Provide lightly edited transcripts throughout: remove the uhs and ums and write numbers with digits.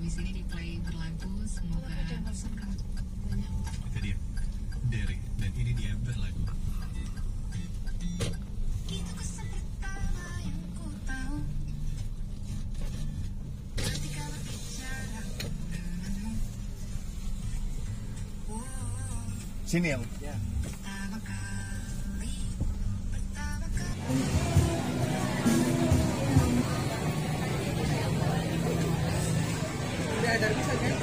Abis ini di play berlagu, semoga suka. Itu dia, Derek, dan ini dia berlagu. Itu kesan pertama yang ku tahu ketika berbicara denganmu. Sini yang Pertama kali. Udah ada bisa kan?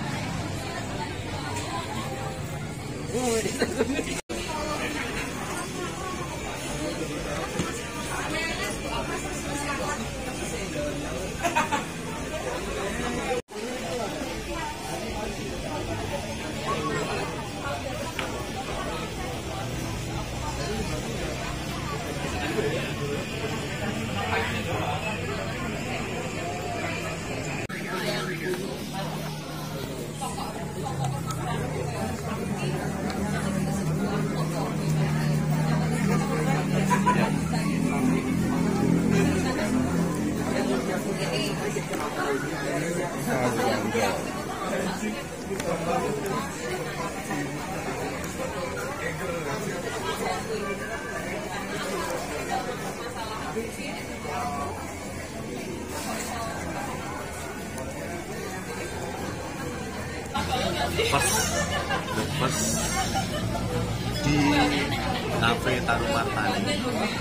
Pas di kafe Taruh Martani.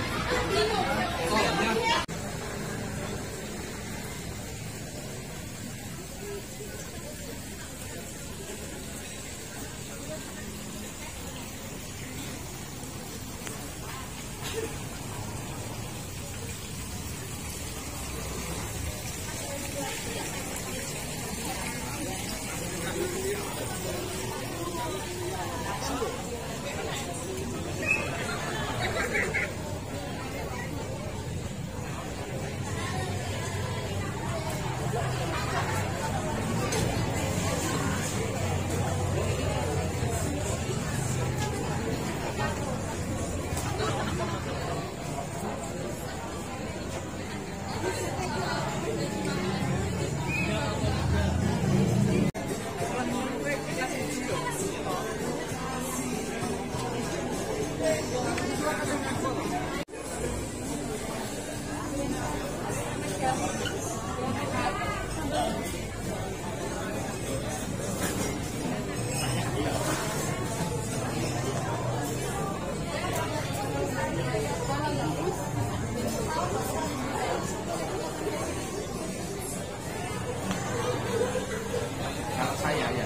Kalau saya ya.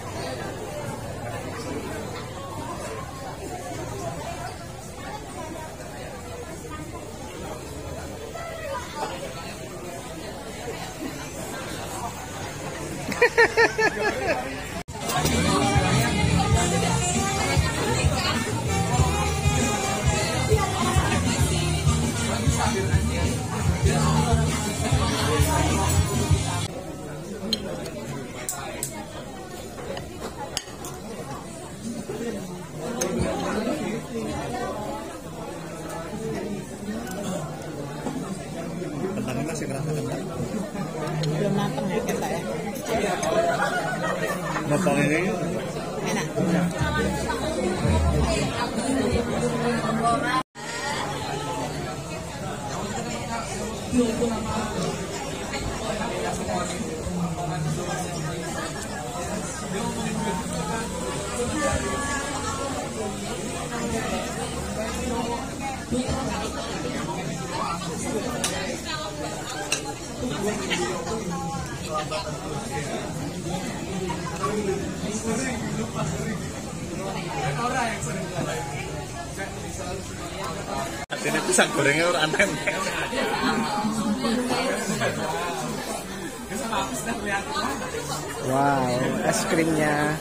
Kentangnya masih kerasa kentang. Belum matang ya kita ya. Matang ini Enak. ini pisang gorengnya orang aneh. Wow, es krimnya.